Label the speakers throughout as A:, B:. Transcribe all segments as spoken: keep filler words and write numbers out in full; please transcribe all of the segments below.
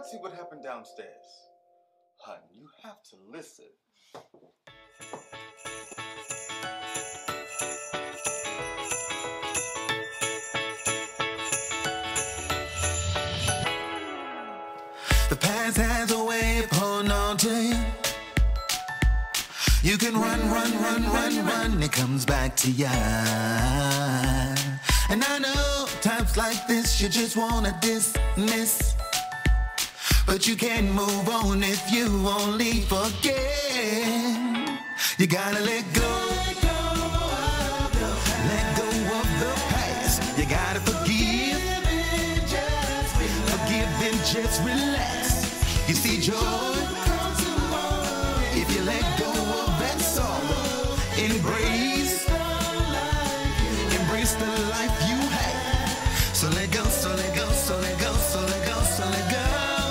A: Let's see what happened downstairs. Hun, you have to listen.
B: The past has a way of holding on to you. You can run, run, run, run, run, it comes back to ya. And I know times like this you just wanna dismiss, but you can't move on if you only forget. You gotta let go, let go of the past. Let go of the past. You gotta forgive, forgive and just relax. You see, joy comes tomorrow if you let go of that sorrow. Embrace, embrace the life you had. So let go, so let go, so let go, so let go, so let go.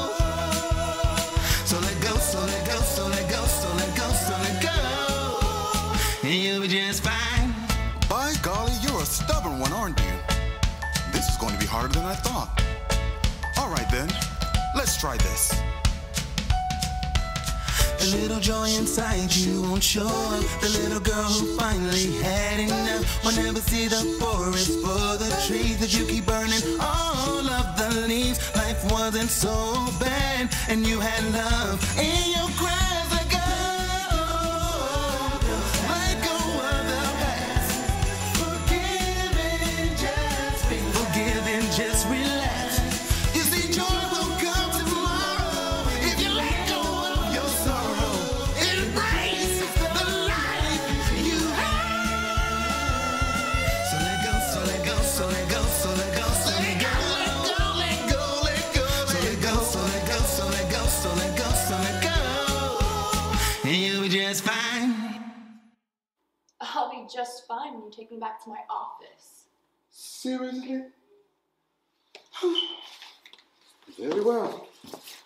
B: So let go, so let go, so let go, so let go, so let go. And you'll be just fine.
C: By golly, you're a stubborn one, aren't you? This is going to be harder than I thought. All right then, let's try this.
B: A little joy inside you won't show up. The little girl who finally had enough will never see the forest for the trees that you keep burning all of the leaves. Life wasn't so bad and you had love in your grasp. Let go, let go of the past. Forgive and just be, forgive and just relax. You see, joy will come tomorrow if you let go of your sorrow. Embrace the life you have. So let go, so let go, so let go, so let go, so let go, let go, let go, let go. So let go, so let go, so let go, so let go, so let go. And you'll be just fine.
D: I'll be just fine when you take me back to my office.
A: Seriously? Very well.